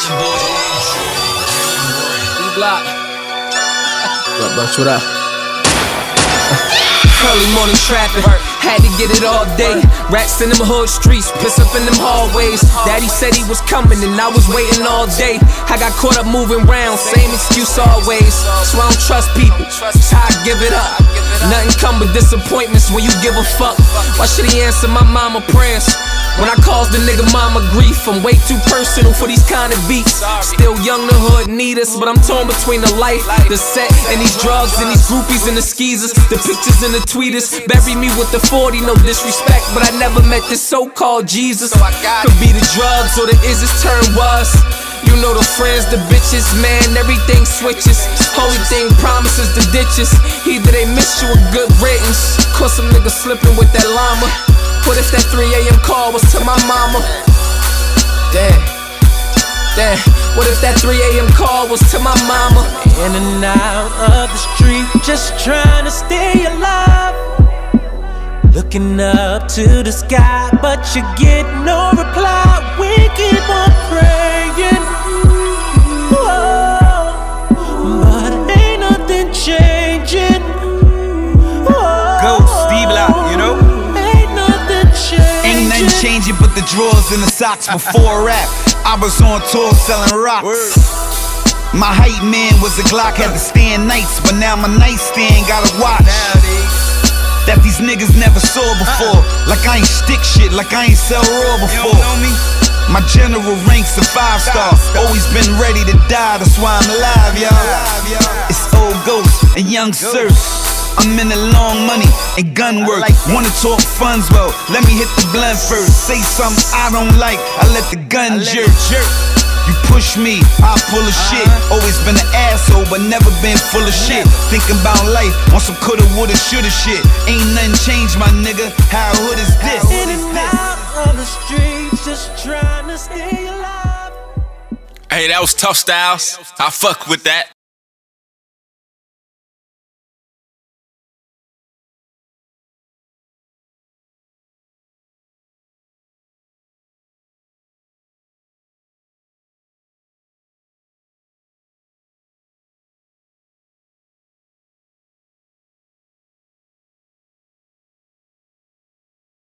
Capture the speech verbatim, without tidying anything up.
D-Block. What up, what up? Early morning trapping, had to get it all day. Rats in them hood streets, piss up in them hallways. Daddy said he was coming and I was waiting all day. I got caught up moving round, same excuse always. So I don't trust people, so I give it up. Nothing come but disappointments when you give a fuck. Why should he answer my mama prayers? When I cause the nigga mama grief, I'm way too personal for these kind of beats. Still young, the hood need us, but I'm torn between the life, the set, and these drugs, and these groupies and the skeezers, the pictures and the tweeters. Bury me with the forty, no disrespect, but I never met this so-called Jesus. Could be the drugs or the is his turn was. You know the friends, the bitches, man, everything switches. Holy thing promises the ditches. Either they miss you a good riddance. Cause some niggas slipping with that llama. What if that three A M call was to my mama? Damn, damn. What if that three A M call was to my mama? In and out of the street, just trying to stay alive. Looking up to the sky, but you get no reply. We keep on praying, whoa, but ain't nothing changing. Ghost, D-Block, you know? Ain't nothing changing but the drawers and the socks. Before rap, I was on tour selling rocks. My hype man was a Glock, had to stand nights, but now my nightstand got a watch that these niggas never saw before. Like I ain't stick shit, like I ain't sell raw before. My general rank's a five star, always been ready to die, that's why I'm alive, y'all. It's old Ghost and Young Surf. I'm in the long money and gun work. Wanna talk funds, well, let me hit the blunt first. Say something I don't like, I let the gun jerk. You push me, I pull a shit. Always been an asshole, but never been full of shit. Thinking about life on some coulda, woulda, shoulda shit. Ain't nothing changed, my nigga. How hood is this? In and out of the streets, just trying to stay alive. Hey, that was Tough Styles. I fuck with that.